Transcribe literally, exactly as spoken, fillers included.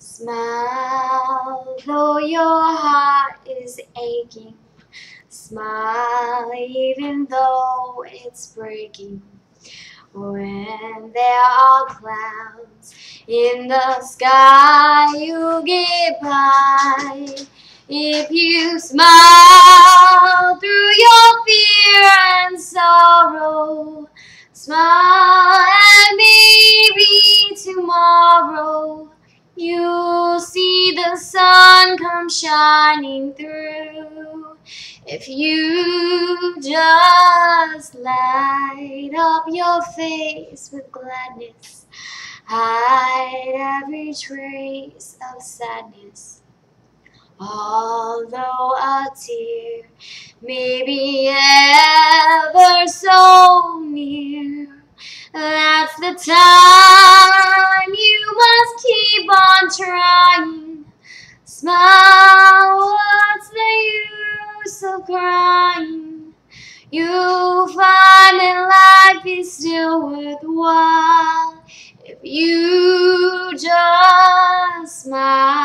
Smile, though your heart is aching. Smile, even though it's breaking. When there are clouds in the sky, you get by. If you smile through your fear and sorrow, smile and maybe tomorrow you'll see the sun come shining through. If you just light up your face with gladness, hide every trace of sadness. Although a tear may be ever so near, that's the time you must keep on trying. Smile, what's the use of crying? You'll find that life is still worthwhile if you just smile.